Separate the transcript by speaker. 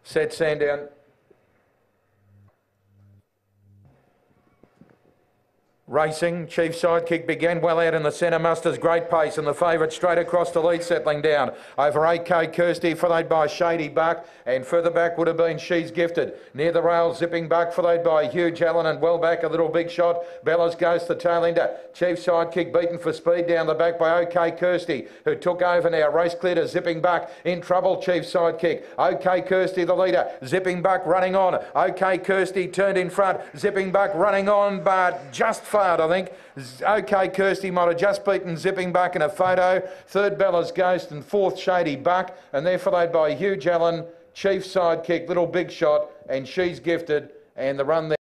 Speaker 1: Set Sandown. Racing, Chief Sidekick began well out in the centre, musters great pace, and the favourite straight across the lead, settling down over AK Kirsty, followed by Shady Buck, and further back would have been She's Gifted. Near the rail, Zipping Buck, followed by Huge Allen, and well back a little Big Shot. Bellas goes the tail ender. Chief Sidekick beaten for speed down the back by OK Kirsty, who took over now. Race clear to Zipping Buck. In trouble, Chief Sidekick. OK Kirsty the leader. Zipping Buck running on. OK Kirsty turned in front. Zipping Buck running on, but just I think. OK Kirsty might have just beaten Zipping Buck in a photo. Third Bella's Ghost and fourth Shady Buck, and they're followed by Huge Allen, Chief Sidekick, Little Big Shot, and She's Gifted, and the run there.